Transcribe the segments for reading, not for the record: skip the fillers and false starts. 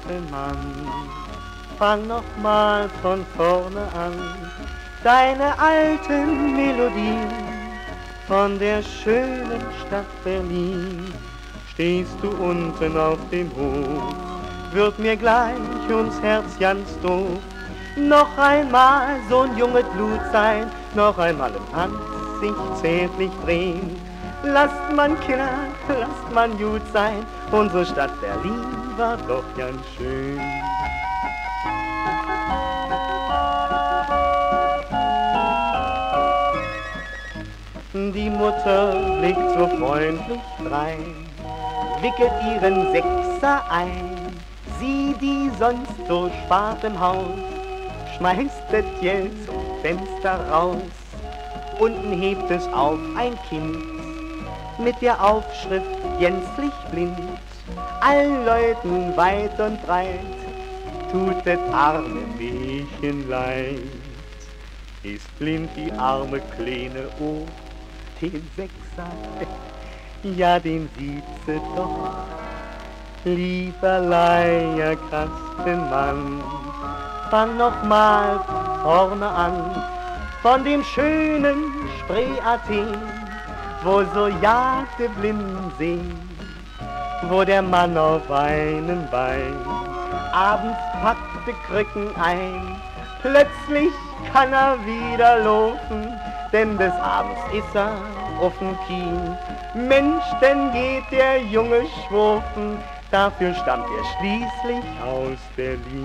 Mann. Fang noch mal von vorne an, deine alten Melodien von der schönen Stadt Berlin. Stehst du unten auf dem Hof, wird mir gleich ums Herz ganz doof. Noch einmal so'n junges Blut sein, noch einmal im Tanz sich zärtlich drehen. Lasst man Kinder, lasst man gut sein, unsere Stadt Berlin war doch ganz schön. Die Mutter blickt so freundlich drein, wickelt ihren Sechser ein. Sie, die sonst so spart im Haus, schmeißt das Geld zum Fenster raus. Unten hebt es auf ein Kind mit der Aufschrift gänzlich blind. Allen Leuten weit und breit tut das arme Mädchen leid. Ist blind die arme kleine oh, den Sechser, ja den sieht sie doch. Lieber Leierkastenmann, fang noch mal vorne an, von dem schönen Spree-Athen, wo so jagte Blinden sehen, wo der Mann auf einem Bein abends packte Krücken ein. Plötzlich kann er wieder laufen, denn des Abends ist er auf'n Kien. Mensch, denn geht der Junge schwurfen, dafür stammt er schließlich aus Berlin.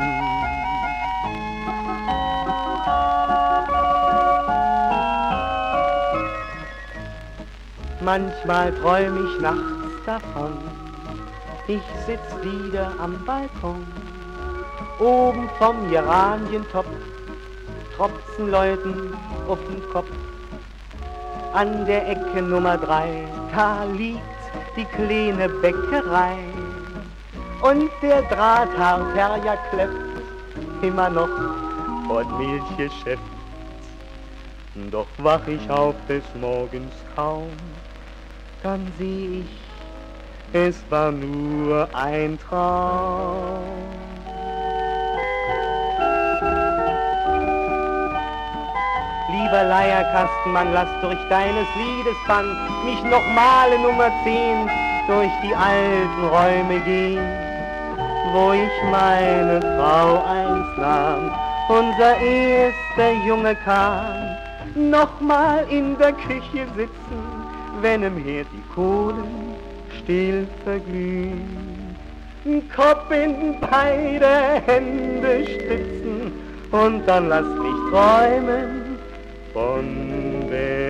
Manchmal träum ich nachts davon, ich sitz wieder am Balkon. Oben vom Geranientopf tropfen Leuten auf den Kopf. An der Ecke Nummer 3, da liegt die kleine Bäckerei. Und der Drahthaarperger kleppt immer noch vor dem Milchgeschäft. Doch wach ich auf des Morgens kaum, dann seh ich, es war nur ein Traum. Lieber Leierkastenmann, lass durch deines Liedes Band mich nochmal in Nummer 10 durch die alten Räume gehen, wo ich meine Frau einst nahm, unser erster Junge kam. Nochmal in der Küche sitzen, wenn im Herd die Kohlen still verglühen. Kopf in beide Hände stützen und dann lass mich träumen von der